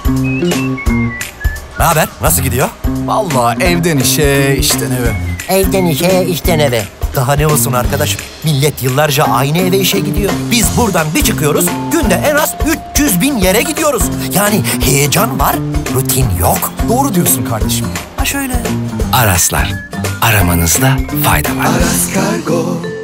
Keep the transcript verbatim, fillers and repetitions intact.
Ne haber? Nasıl gidiyor? Vallahi evden işe, işten eve. Evden işe, işten eve. Daha ne olsun arkadaşım? Millet yıllarca aynı eve işe gidiyor. Biz buradan bir çıkıyoruz, günde en az üç yüz bin yere gidiyoruz. Yani heyecan var, rutin yok. Doğru diyorsun kardeşim. Ha şöyle. Araslar. Aramanızda fayda var. Aras Kargo.